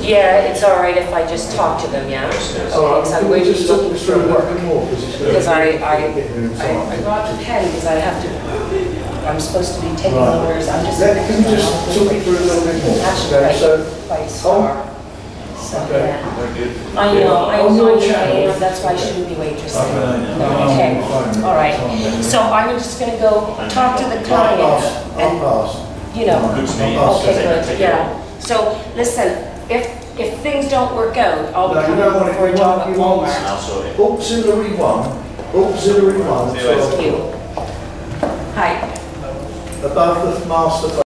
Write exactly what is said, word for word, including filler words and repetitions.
Yeah, it's all right if I just talk to them, yeah? Okay, because I'm going to be looking for work. Because I, I, I, I brought the pen because I have to, I'm supposed to be taking orders. I'm just. Can you just talk it through a little bit more? Actually, So, quite star. So, okay. yeah. I know, I know, I know, that's why I shouldn't be waitressing. No, okay, all right. So I'm just going to go talk to the client and, you know, okay, good, yeah. So listen, if if things don't work out, I'll be no, coming for a job at Walmart. Auxiliary one, auxiliary one, Thank you. Hi. above the master.